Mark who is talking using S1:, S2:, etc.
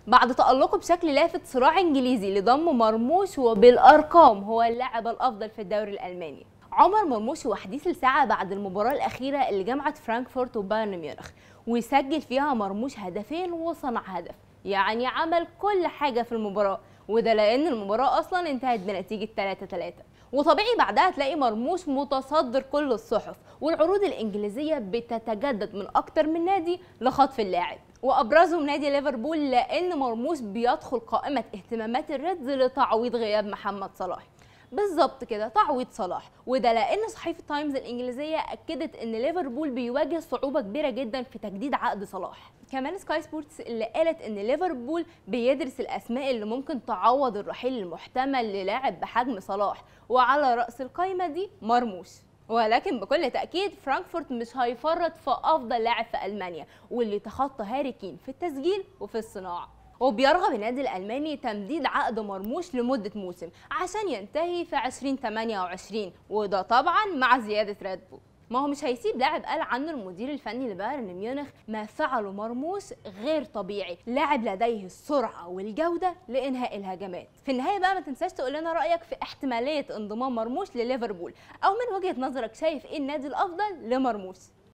S1: بعد تألقه بشكل لافت صراع انجليزي لضم مرموش، وبالارقام هو اللاعب الافضل في الدوري الالماني. عمر مرموش هو حديث الساعه بعد المباراه الاخيره اللي جمعت فرانكفورت وبايرن ميونخ، وسجل فيها مرموش هدفين وصنع هدف، يعني عمل كل حاجه في المباراه، وده لان المباراه اصلا انتهت بنتيجه 3-3. وطبيعي بعدها تلاقي مرموش متصدر كل الصحف، والعروض الانجليزيه بتتجدد من اكتر من نادي لخطف اللاعب، وابرزهم نادي ليفربول، لان مرموش بيدخل قائمه اهتمامات الريدز لتعويض غياب محمد صلاح. بالظبط كده، تعويض صلاح، وده لان صحيفه تايمز الانجليزيه اكدت ان ليفربول بيواجه صعوبه كبيره جدا في تجديد عقد صلاح. كمان سكاي سبورتس اللي قالت ان ليفربول بيدرس الاسماء اللي ممكن تعوض الرحيل المحتمل للاعب بحجم صلاح، وعلى راس القائمه دي مرموش. ولكن بكل تأكيد فرانكفورت مش هيفرط في أفضل لاعب في ألمانيا، واللي تخطى هاري كين في التسجيل وفي الصناعة. وبيرغب النادي الألماني تمديد عقد مرموش لمدة موسم عشان ينتهي في 2028، وده طبعا مع زيادة راتبه. ما هو مش هيسيب لاعب قال عنه المدير الفني لبايرن ميونخ ما فعله مرموش غير طبيعي، لاعب لديه السرعه والجوده لانهاء الهجمات. في النهايه بقى ما تنساش تقول لنا رايك في احتماليه انضمام مرموش لليفربول، او من وجهه نظرك شايف ايه النادي الافضل لمرموش.